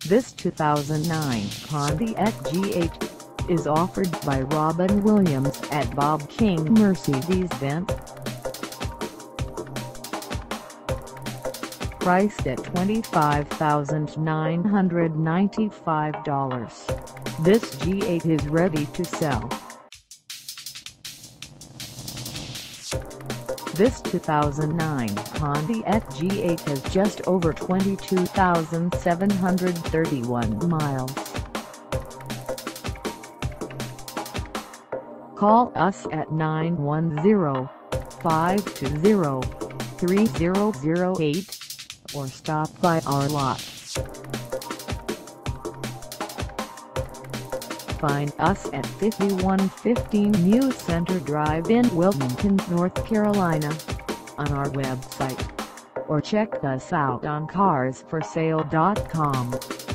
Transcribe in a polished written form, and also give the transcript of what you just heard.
This 2009 Pontiac G8 is offered by Robin Williams at Bob King Mercedes-Benz. Priced at $25,995, this G8 is ready to sell. This 2009 Pontiac G8 has just over 22,731 miles. Call us at 910-520-3008 or stop by our lot. Find us at 5115 New Center Drive in Wilmington, North Carolina, on our website, or check us out on carsforsale.com.